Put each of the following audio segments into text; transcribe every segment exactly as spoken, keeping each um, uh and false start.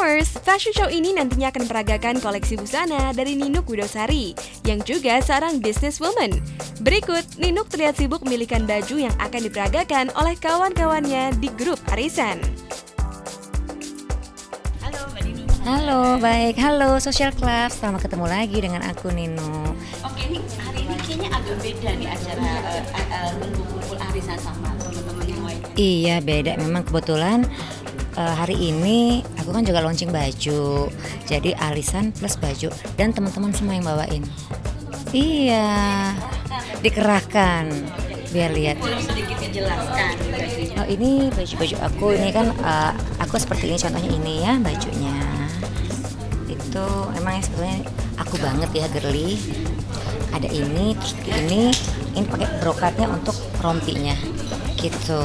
viewers, fashion show ini nantinya akan memperagakan koleksi busana dari Ninuk Widosari, yang juga seorang businesswoman. Berikut, Ninuk terlihat sibuk memilihkan baju yang akan diperagakan oleh kawan-kawannya di grup arisan. Halo Mbak Nino. Halo, baik. Halo Social Club, selamat ketemu lagi dengan aku Nino. Oke, ini hari ini kayaknya agak beda nih acara uh, uh, kumpul arisan sama teman-teman yang lain. Iya, beda. Memang kebetulan uh, hari ini aku kan juga launching baju. Jadi arisan plus baju dan teman-teman semua yang bawain. Iya, dikerahkan. Biar lihat. Boleh sedikit dijelaskan bajunya. Oh, ini baju-baju aku. Ini kan uh, aku seperti ini, contohnya ini ya bajunya. Itu emang sebetulnya aku banget ya, girly. Ada ini, terus ini, ini pakai brokatnya untuk rompinya, gitu.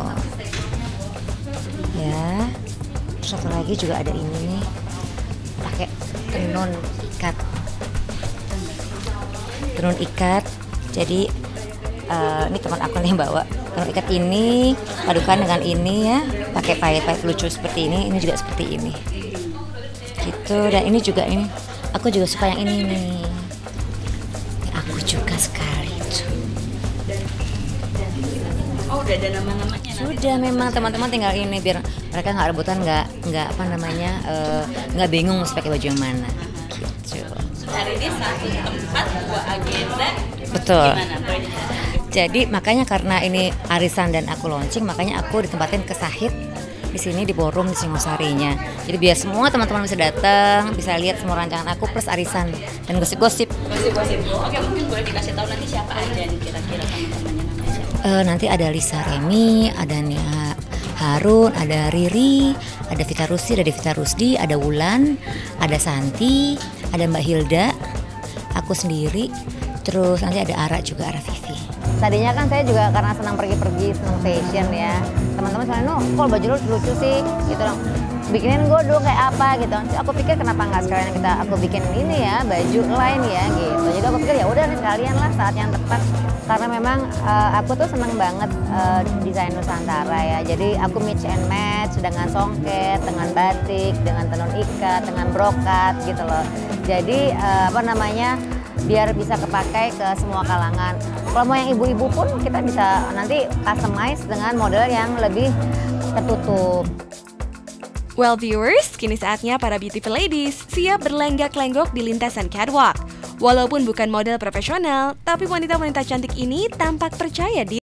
Ya, terus satu lagi juga ada ini nih, pakai tenun ikat, tenun ikat. Jadi uh, ini teman aku nih yang bawa tenun ikat ini, padukan dengan ini ya, pakai pahit-pahit lucu seperti ini. Ini juga seperti ini, gitu. Dan ini juga ini, aku juga suka yang ini nih. Aku juga sekali tuh. Oh, udah ada nama-namanya. Sudah, memang teman-teman tinggal ini biar mereka nggak rebutan, nggak nggak apa namanya eh, nggak bingung mesti pakai baju yang mana. Gitu. Hari ini satu tempat, dua agenda. Betul. Gimana? Boleh dijelaskan? Jadi makanya karena ini arisan dan aku launching, makanya aku ditempatin ke Sahid di sini di ballroom di Singosarinya. Jadi biar semua teman-teman bisa datang, bisa lihat semua rancangan aku plus arisan dan gosip-gosip. Gosip-gosip. Oke, mungkin boleh dikasih tahu nanti siapa aja nih kira-kira teman-temannya namanya siapa? Eh, nanti ada Lisa Remi, ada Nia Harun, ada Riri, ada Vita Rusdi, ada Devita Rusdi, ada Wulan, ada Santi, ada Mbak Hilda, aku sendiri, terus nanti ada Ara juga, Ara Vivi. Tadinya kan saya juga karena senang pergi-pergi, senang fashion ya. Teman-teman selalu, "No, kok baju lu lucu sih?" gitu dong. Bikinin gue dulu kayak apa gitu. Aku pikir kenapa nggak sekalian kita aku bikin ini ya, baju lain ya gitu. Jadi aku pikir ya udah nih sekalian lah saat yang tepat. Karena memang uh, aku tuh seneng banget uh, desain Nusantara ya. Jadi aku mix and match dengan songket, dengan batik, dengan tenun ikat, dengan brokat gitu loh. Jadi uh, apa namanya, biar bisa kepakai ke semua kalangan. Kalau mau yang ibu-ibu pun kita bisa nanti customize dengan model yang lebih tertutup. Well viewers, kini saatnya para beautiful ladies siap berlenggak-lenggok di lintasan catwalk. Walaupun bukan model profesional, tapi wanita-wanita cantik ini tampak percaya diri.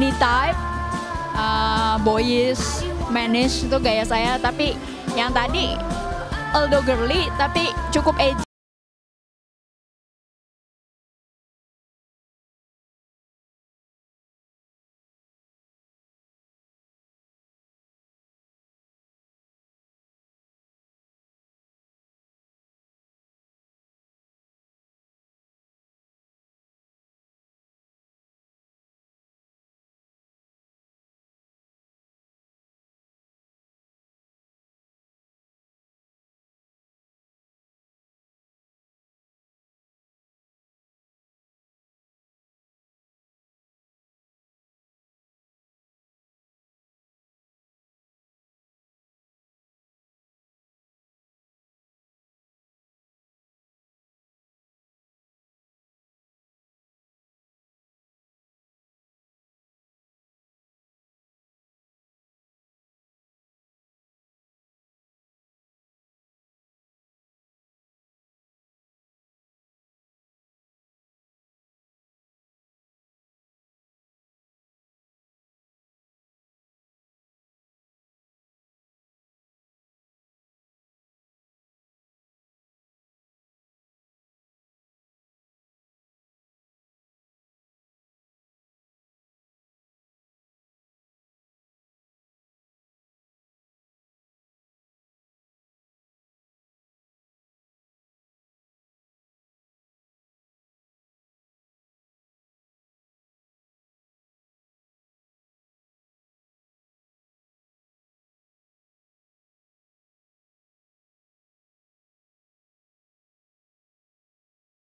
Any type, uh, boyish, mannish itu gaya saya. Tapi yang tadi although girly tapi cukup edgy.